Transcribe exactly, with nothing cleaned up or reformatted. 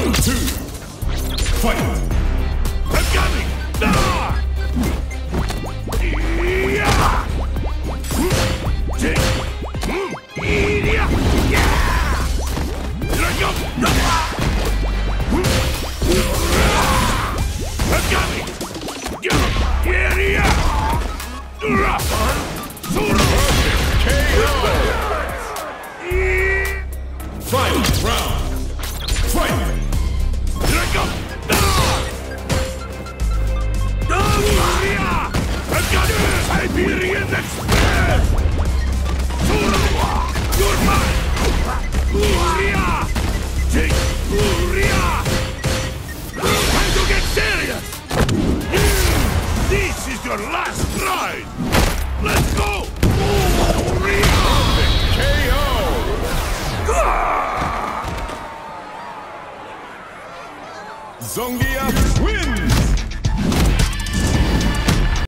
Round two. Fight. I'm coming! Ah! Yeah! Take! Yeah! Here I go! I'm coming! Here ya! K O. Final round. Fight. Here I go! I've got Siberian Express! You're mine! Uria! Take Uria! Time to get serious! This is your last ride! Let's go! Uria! K O. Zangief wins!